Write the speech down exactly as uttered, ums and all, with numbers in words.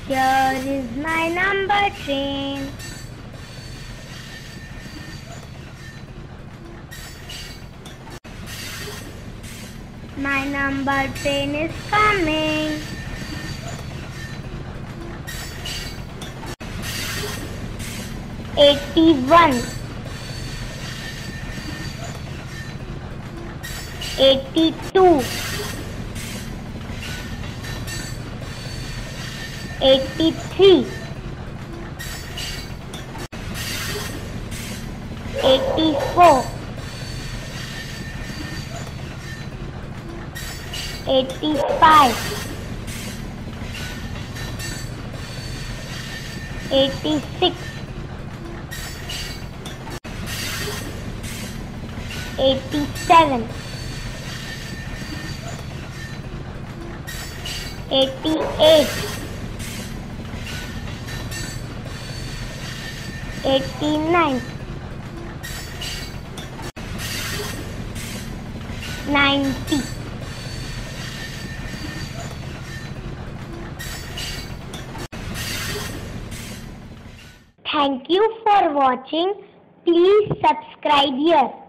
Here is my number train. My number train is coming. Eighty-one, eighty-two, eighty-three, eighty-four, eighty-five, eighty-six, eighty-seven, eighty-eight, eighty-nine, ninety. Thank you for watching. Please subscribe here.